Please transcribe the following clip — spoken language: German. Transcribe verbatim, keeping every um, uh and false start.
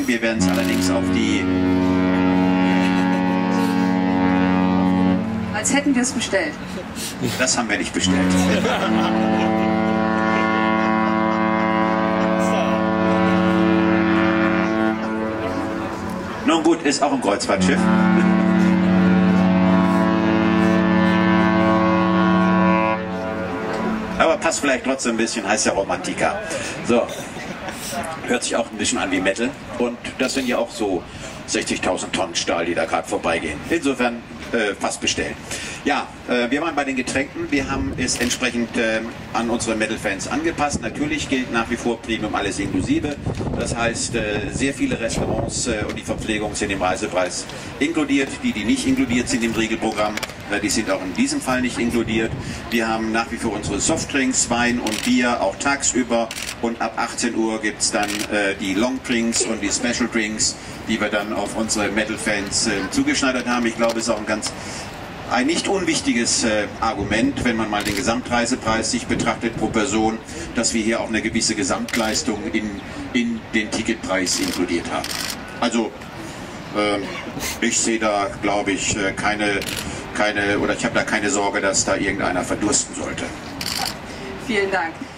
Wir werden es allerdings auf die... Als hätten wir es bestellt. Das haben wir nicht bestellt. Nun gut, ist auch ein Kreuzfahrtschiff. Aber passt vielleicht trotzdem ein bisschen, heißt ja Romantika. So, hört sich auch ein bisschen an wie Metal. Und das sind ja auch so sechzigtausend Tonnen Stahl, die da gerade vorbeigehen. Insofern äh, fast bestellen. Ja, äh, wir waren bei den Getränken. Wir haben es entsprechend äh, an unsere Metal-Fans angepasst. Natürlich gilt nach wie vor Premium alles inklusive. Das heißt, äh, sehr viele Restaurants äh, und die Verpflegung sind im Reisepreis inkludiert. Die, die nicht inkludiert sind im Regelprogramm, äh, die sind auch in diesem Fall nicht inkludiert. Wir haben nach wie vor unsere Softdrinks, Wein und Bier, auch tagsüber. Und ab achtzehn Uhr gibt es dann äh, die Longdrinks und die Special Drinks, die wir dann auf unsere Metal-Fans äh, zugeschneidert haben. Ich glaube, es ist auch ein ganz ein nicht unwichtiges äh, Argument, wenn man mal den Gesamtreisepreis sich betrachtet pro Person, dass wir hier auch eine gewisse Gesamtleistung in, in den Ticketpreis inkludiert haben. Also äh, ich sehe da, glaube ich, äh, keine, keine, oder ich habe da keine Sorge, dass da irgendeiner verdursten sollte. Vielen Dank.